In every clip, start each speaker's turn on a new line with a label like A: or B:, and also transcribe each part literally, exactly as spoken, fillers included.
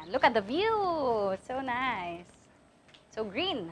A: Ayan, look at the view. So nice. So green.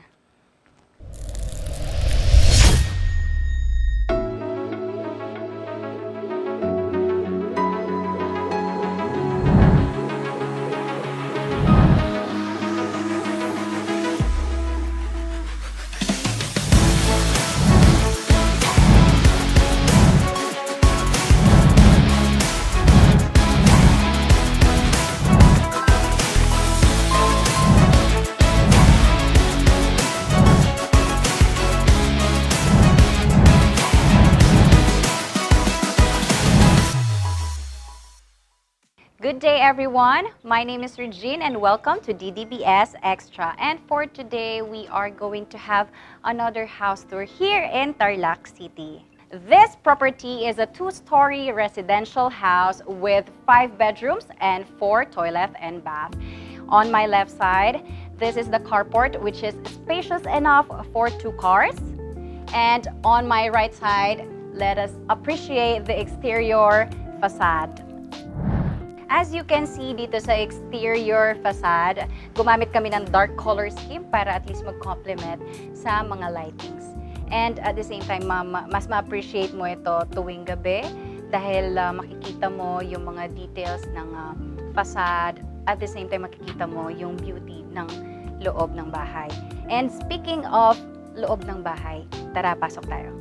A: Good day, everyone. My name is Regine, and welcome to D D B S Extra. And for today, we are going to have another house tour here in Tarlac City. This property is a two-story residential house with five bedrooms and four toilet and bath. On my left side, this is the carport, which is spacious enough for two cars. And on my right side, let us appreciate the exterior facade. As you can see dito sa exterior facade, gumamit kami ng dark color scheme para at least mag-complement sa mga lightings. And at the same time, ma mas ma-appreciate mo ito tuwing gabi dahil uh, makikita mo yung mga details ng uh, facade. At the same time, makikita mo yung beauty ng loob ng bahay. And speaking of loob ng bahay, tara, pasok tayo.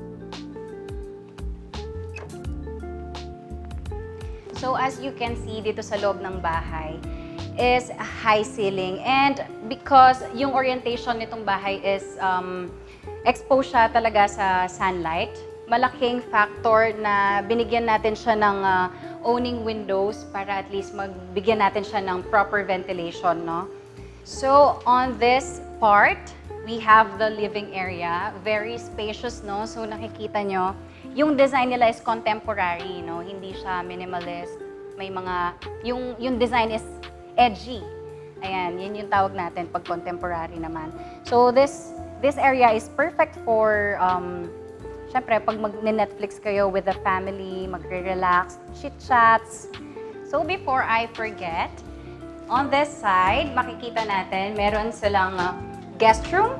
A: So as you can see dito sa loob ng bahay is a high ceiling, and because yung orientation nitong bahay is um, exposed siya talaga sa sunlight, malaking factor na binigyan natin siya ng uh, owning windows para at least magbigyan natin siya ng proper ventilation, no? So on this part, we have the living area, very spacious, no? So nakikita nyo, yung design nila is contemporary, no? Hindi siya minimalist. May mga, yung, yung design is edgy. Ayan, yun yung tawag natin pag contemporary naman. So this, this area is perfect for, um, syempre, pag mag-Netflix kayo with the family, magre-relax, chit-chats. So before I forget, on this side, makikita natin, meron silang uh, guest room.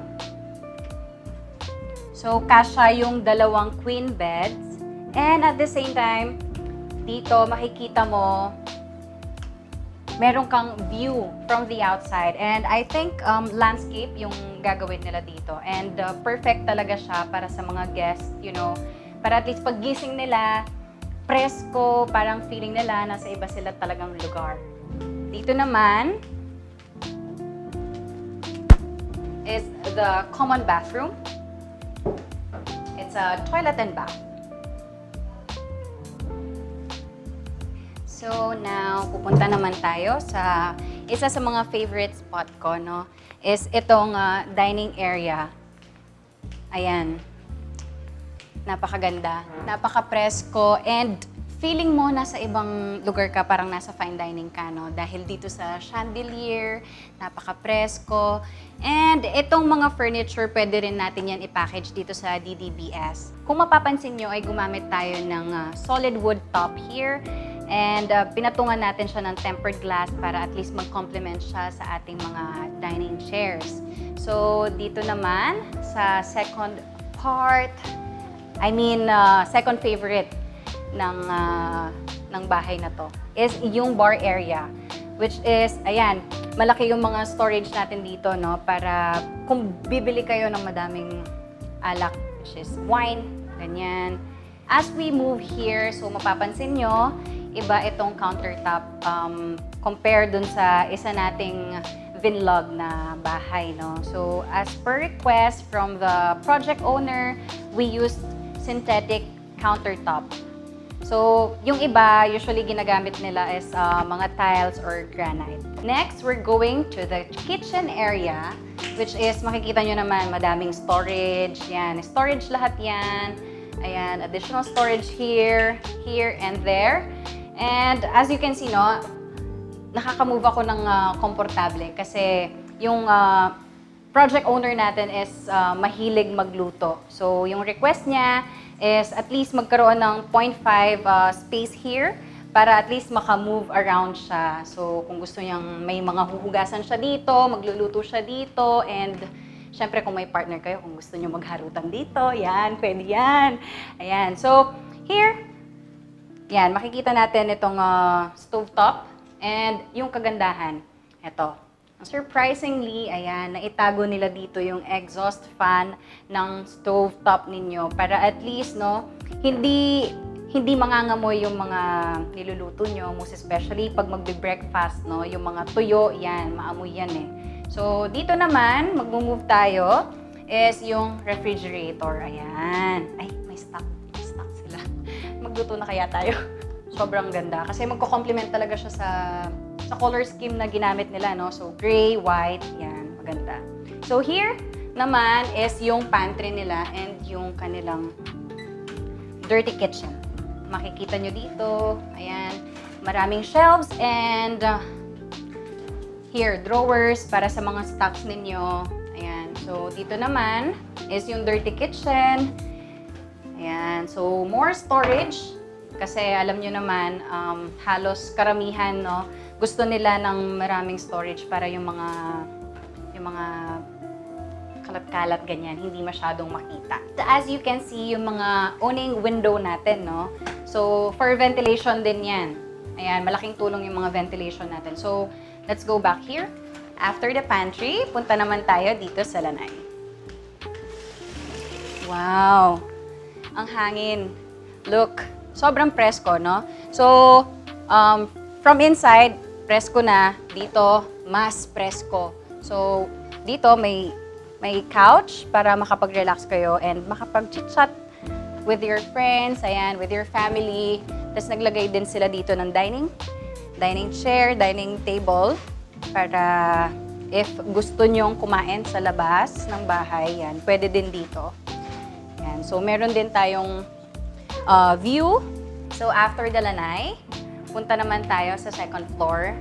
A: So, kasya yung dalawang queen beds. And at the same time, dito makikita mo, meron kang view from the outside. And I think um, landscape yung gagawin nila dito. And uh, perfect talaga siya para sa mga guests, you know. Para at least paggising nila, presko, parang feeling nila nasa iba sila talagang lugar. Dito naman is the common bathroom. It's a toilet and bath. So now, pupunta naman tayo sa isa sa mga favorite spot ko, no? Is itong uh, dining area. Ayan. Napakaganda. Napaka-presko. And feeling mo nasa ibang lugar ka, parang nasa fine dining ka, no? Dahil dito sa chandelier, napaka-presko. And itong mga furniture, pwede rin natin yan i-package dito sa D D B S. Kung mapapansin nyo, ay gumamit tayo ng uh, solid wood top here. And uh, pinatungan natin siya ng tempered glass para at least mag-complement siya sa ating mga dining chairs. So dito naman, sa second part, I mean, uh, second favorite ng, uh, ng bahay na to is yung bar area. Which is, ayan, malaki yung mga storage natin dito, no? Para kung bibili kayo ng madaming alak, which is wine, ganyan. As we move here, so mapapansin nyo, iba itong countertop um, compared dun sa isa nating vinlog na bahay, no? So, as per request from the project owner, we used synthetic countertop. So, yung iba, usually ginagamit nila is uh, mga tiles or granite. Next, we're going to the kitchen area, which is, makikita nyo naman, madaming storage. Yan, storage lahat yan. Ayan, additional storage here, here, and there. And as you can see, no, nakaka-move ako ng uh, komportable kasi yung uh, project owner natin is uh, mahilig magluto. So, yung request niya is at least magkaroon ng zero point five uh, space here para at least maka-move around siya. So, kung gusto niyang may mga huhugasan siya dito, magluluto siya dito, and syempre kung may partner kayo, kung gusto niyo magharutan dito, yan, pwede yan. Ayan. So, here, yan, makikita natin itong uh, stovetop and yung kagandahan. Ito. Surprisingly, ayan, naitago nila dito yung exhaust fan ng stovetop ninyo para at least, no, hindi hindi mangangamoy yung mga niluluto nyo, most especially pag magbe-breakfast, no, yung mga tuyo, yan, maamoy yan eh. So, dito naman, mag-move tayo, is yung refrigerator, ayan. Ay, may stock, may stock sila. Magluto na kaya tayo. Sobrang ganda, kasi magko-complement talaga siya sa sa color scheme na ginamit nila, no? So, gray, white, yan, maganda. So, here naman is yung pantry nila and yung kanilang dirty kitchen. Makikita nyo dito, ayan, maraming shelves and uh, here, drawers para sa mga stocks ninyo. Ayan, so dito naman is yung dirty kitchen. Ayan, so more storage kasi alam nyo naman, um, halos karamihan, no, gusto nila ng maraming storage para yung mga yung mga kalat-kalat ganyan, hindi masyadong makita. As you can see, yung mga awning window natin, no? So, for ventilation din yan. Ayan, malaking tulong yung mga ventilation natin. So, let's go back here. After the pantry, punta naman tayo dito sa lanay. Wow! Ang hangin. Look, sobrang presko, no? So, um, from inside, presko na. Dito, mas presko. So, dito may may couch para makapag-relax kayo and makapag-chit-chat with your friends, ayan, with your family. Tapos naglagay din sila dito ng dining, dining chair, dining table para if gusto nyong kumain sa labas ng bahay, yan, pwede din dito. Yan. So, meron din tayong uh, view. So, after the lanay, punta naman tayo sa second floor.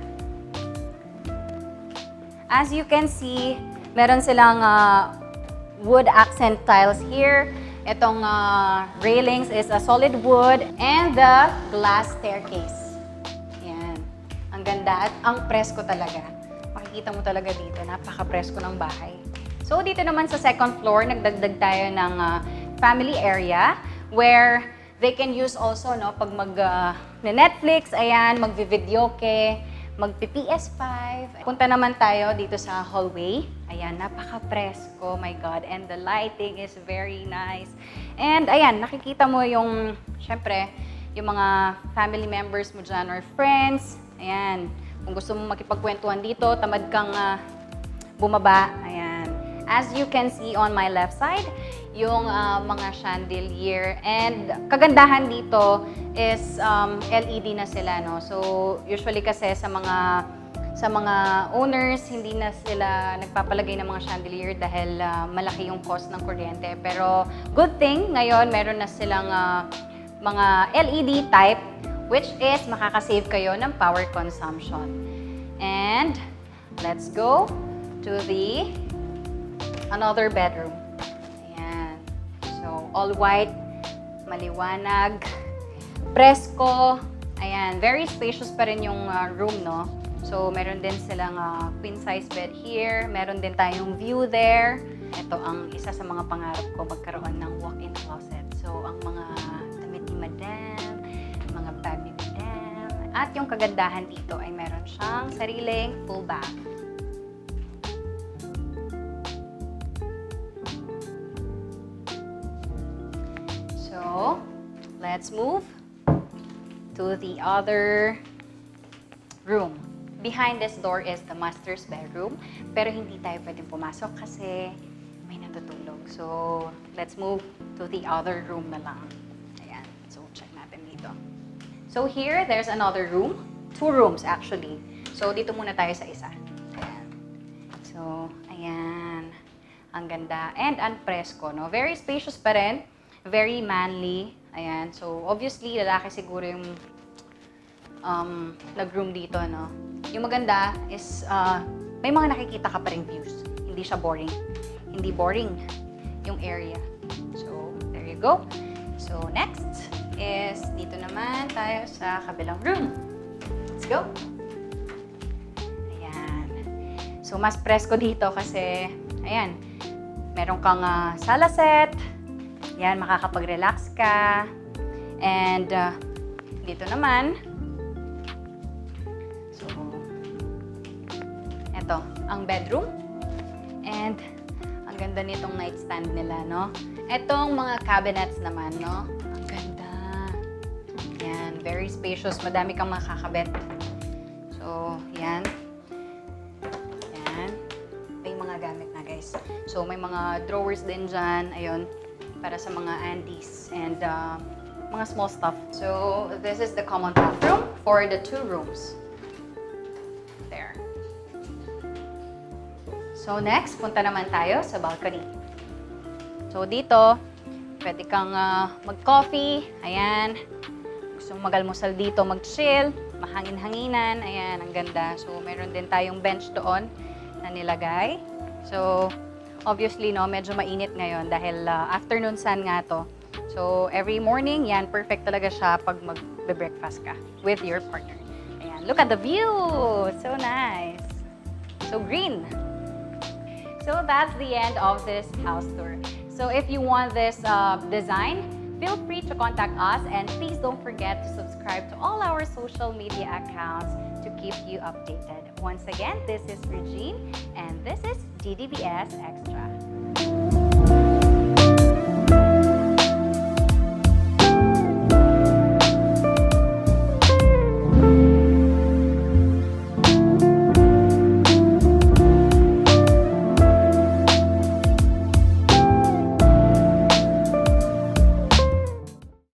A: As you can see, meron silang uh, wood accent tiles here. Itong uh, railings is a solid wood and the glass staircase. Yan. Ang ganda at ang presko talaga. Makikita mo talaga dito, napaka-presko ng bahay. So, dito naman sa second floor, nagdagdag tayo ng uh, family area where they can use also, no, pag mag-Netflix, uh, ayan, mag-videoke, mag-P S five. Punta naman tayo dito sa hallway. Ayan, napaka-presko, my God. And the lighting is very nice. And ayan, nakikita mo yung, syempre, yung mga family members mo dyan or friends. Ayan, kung gusto mo makipagkwentuhan dito, tamad kang uh, bumaba. Ayan. As you can see on my left side, yung uh, mga chandelier. And kagandahan dito is um, L E D na sila, no? So, usually kasi sa mga sa mga owners, hindi na sila nagpapalagay ng mga chandelier dahil uh, malaki yung cost ng kuryente. Pero good thing, ngayon meron na silang uh, mga L E D type, which is makakasave kayo ng power consumption. And let's go to the another bedroom. So, all white, maliwanag, presko, ayan, very spacious pa rin yung uh, room, no? So, meron din silang uh, queen-size bed here, meron din tayong view there. Ito ang isa sa mga pangarap ko, magkaroon ng walk-in closet. So, ang mga damit ni Madam, mga bag ni Madam, at yung kagandahan dito ay meron siyang sariling full bath. So, let's move to the other room. Behind this door is the master's bedroom, pero hindi tayo pwedeng pumasok kasi may natutulog. So, let's move to the other room na lang. Ayan, so check natin dito. So here, there's another room. Two rooms actually. So, dito muna tayo sa isa. Ayan. So, ayan. Ang ganda. And ang presko, no? Very spacious pa rin. Very manly. Ayan. So, obviously, lalaki siguro yung um, nag-room dito, no? Yung maganda is, uh, may mga nakikita ka pa rin views. Hindi siya boring. Hindi boring yung area. So, there you go. So, next is dito naman tayo sa kabilang room. Let's go! Ayan. So, mas presko dito kasi, ayan, meron kang uh, sala set. Ayan, makakapag-relax ka. And, uh, dito naman, so, eto, ang bedroom. And, ang ganda nitong nightstand nila, no? Etong mga cabinets naman, no? Ang ganda. Yan, very spacious. Madami kang makakabit. So, yan. Yan. May mga gamit na, guys. So, may mga drawers din dyan. Ayun. Para sa mga undies and uh, mga small stuff. So, this is the common bathroom for the two rooms. There. So, next, punta naman tayo sa balcony. So, dito, pwede kang uh, mag-coffee. Ayan. Gusto mong mag-almusal dito, mag-chill, mahangin-hanginan. Ayan, ang ganda. So, meron din tayong bench doon na nilagay. So, obviously, no, medyo mainit ngayon dahil uh, afternoon sun nga to. So, every morning, yan, perfect talaga siya pag mag-breakfast ka with your partner. Ayan, look at the view! So nice! So green! So that's the end of this house tour. So if you want this uh, design, feel free to contact us and please don't forget to subscribe to all our social media accounts to keep you updated. Once again, this is Regine and this is D D B S Extra.